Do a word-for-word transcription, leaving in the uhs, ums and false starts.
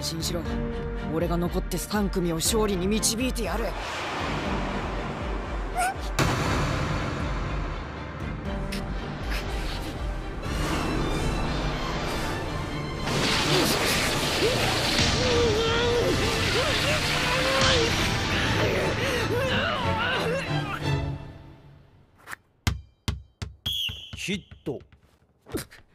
心しろ。俺が残ってさん組を勝利に導いてやる。 ヒット。